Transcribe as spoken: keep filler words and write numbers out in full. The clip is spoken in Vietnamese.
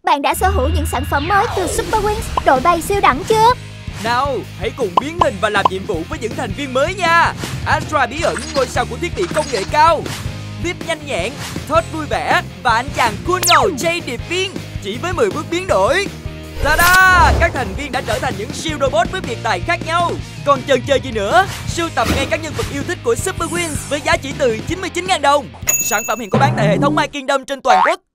bạn đã sở hữu những sản phẩm mới từ Super Wings, đội bay siêu đẳng chưa? Nào, hãy cùng biến hình và làm nhiệm vụ với những thành viên mới nha. Astra bí ẩn, ngôi sao của thiết bị công nghệ cao, Bip nhanh nhẹn, Todd vui vẻ và anh chàng cool ngầu Jay điệp viên. Chỉ với mười bước biến đổi, ta-da! Các thành viên đã trở thành những siêu robot với biệt tài khác nhau. Còn chần chờ gì nữa, sưu tầm ngay các nhân vật yêu thích của Super Wings với giá chỉ từ chín mươi chín nghìn đồng. Sản phẩm hiện có bán tại hệ thống My Kingdom trên toàn quốc.